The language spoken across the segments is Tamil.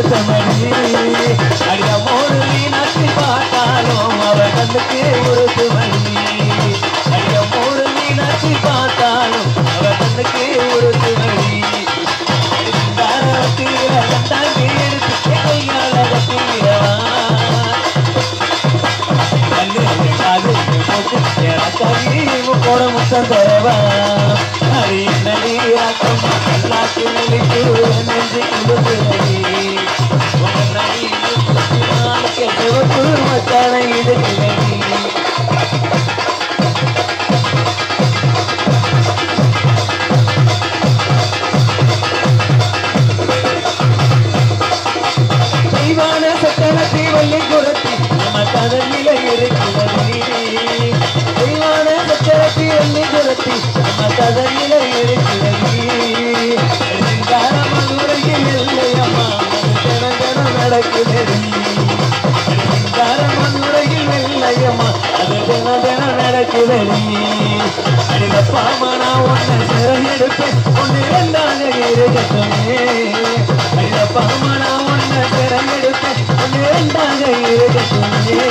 முத்தமணி அடியமோடு மீனாட்சி பார்த்தாலும் அவ கண்ணுக்கு உருத்துமணி அடியமோடு மீனாட்சி பார்த்தாலும் அவ கண்ணுக்கு உருத்துமணி தாண்டி எடுத்து கையால கட்டிடவா போட முத்தம் தரவா அடி நடிகாக்கம் எல்லாத்து நிலைக்கு நெஞ்சு குழுக்கு மச்சான இது தெய்வான சக்கரத்தை வள்ளி குரத்தி நம்ம கதலில இருக்கிறது தெய்வான சக்கரத்தை வள்ளி குரத்தி நம்ம கதலில இருக்கிறது மதுரையில் இல்லையம்மா ஜன ஜன நடக்கிறது மதுரையில் இல்லையம்மா அது ஜன ஜன நடக்கிறது அடிதப்பாமனா ஒன்ன சிறை எடுப்பேன் ஒன்னு இரண்டாக இருக்கட்டுமே அடிதப்பாமனா ஒன்ன சிறை எடுப்பேன் ஒன்னு இரண்டாக இருக்கட்டுமே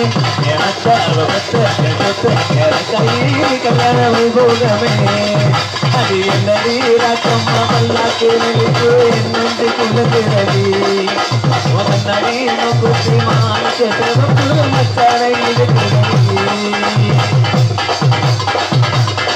கல்யாண வைபோகமே அது என்னடி ராக்கம்மா பல்லாக்கு நினைப்பு என்னென்று குழுகிறது நடி குத்தி மாணிக்க மச்சானை இருக்கிறது